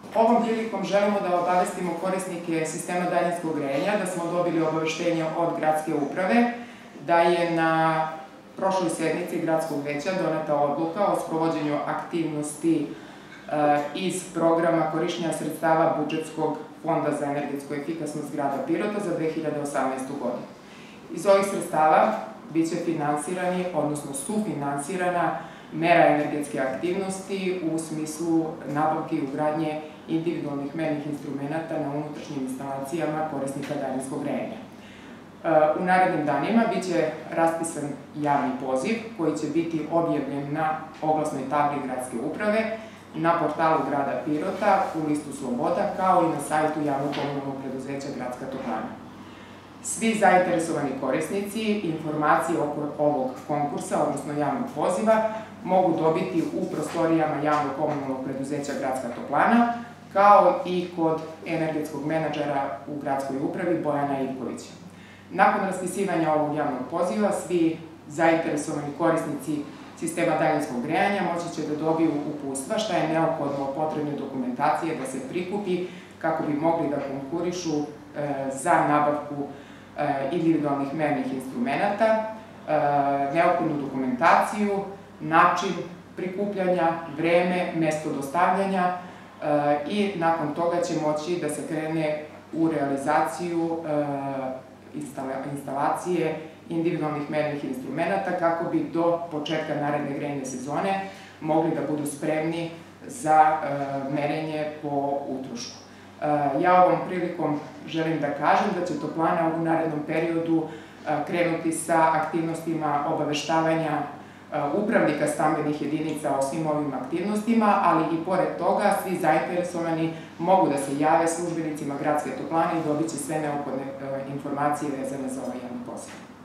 Ovom prilikom želimo da obavestimo korisnike sistema daljinskog grejanja da smo dobili obaveštenje od gradske uprave da je na prošloj sednici gradskog veća doneta odluka o sprovođenju aktivnosti iz programa korišćenja sredstava budžetskog Fonda za energetsku efikasnost grada Pirota za 2018. godinu. Iz ovih sredstava biće finansirani, odnosno sufinansirana mera energetske aktivnosti u smislu nabavke i ugradnje individualnih mernih instrumenta na unutrašnjim instalacijama korisnika daljinskog grejanja. U narednim danima biće raspisan javni poziv koji će biti objavljen na oglasnoj tabli gradske uprave, na portalu grada Pirota, u listu Sloboda, kao i na sajtu javnog komunalnog preduzeća Gradska toplana. Svi zainteresovani korisnici informacije oko ovog konkursa, odnosno javnog poziva, mogu dobiti u prostorijama javnog komunalnog preduzeća Gradska toplana, kao i kod energetskog menadžera u gradskoj upravi Bojana Ivkovića. Nakon raspisivanja ovog javnog poziva, svi zainteresovani korisnici sistema daljinskog grejanja moći će da dobiju uputstva šta je neophodno od potrebne dokumentacije da se prikupi kako bi mogli da konkurišu za nabavku individualnih mernih instrumenta, neophodnu dokumentaciju, način prikupljanja, vreme, mesto dostavljanja i nakon toga će moći da se krene u realizaciju instalacije individualnih mernih instrumenta kako bi do početka naredne grejne sezone mogli da budu spremni za merenje po utrošku. Ja ovom prilikom želim da kažem da će toplana u narednom periodu krenuti sa aktivnostima obaveštavanja upravnika stambenih jedinica o svim ovim aktivnostima, ali i pored toga svi zainteresovani mogu da se jave službenicima gradske toplane i dobit će sve neophodne informacije vezane za ovaj javni poziv.